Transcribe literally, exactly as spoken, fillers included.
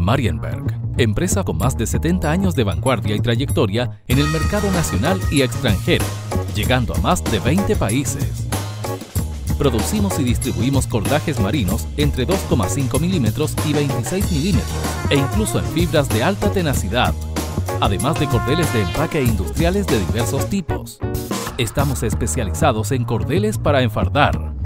Marienberg, empresa con más de setenta años de vanguardia y trayectoria en el mercado nacional y extranjero, llegando a más de veinte países. Producimos y distribuimos cordajes marinos entre dos coma cinco milímetros y veintiséis milímetros e incluso en fibras de alta tenacidad, además de cordeles de empaque industriales de diversos tipos. Estamos especializados en cordeles para enfardar,